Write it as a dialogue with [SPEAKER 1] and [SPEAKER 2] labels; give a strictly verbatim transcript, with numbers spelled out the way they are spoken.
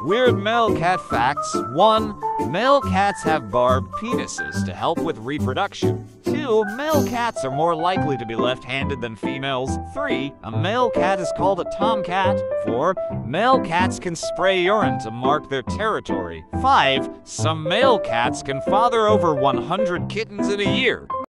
[SPEAKER 1] Weird male cat facts. one. Male cats have barbed penises to help with reproduction. two. Male cats are more likely to be left-handed than females. three. A male cat is called a tomcat. four. Male cats can spray urine to mark their territory. five. Some male cats can father over one hundred kittens in a year.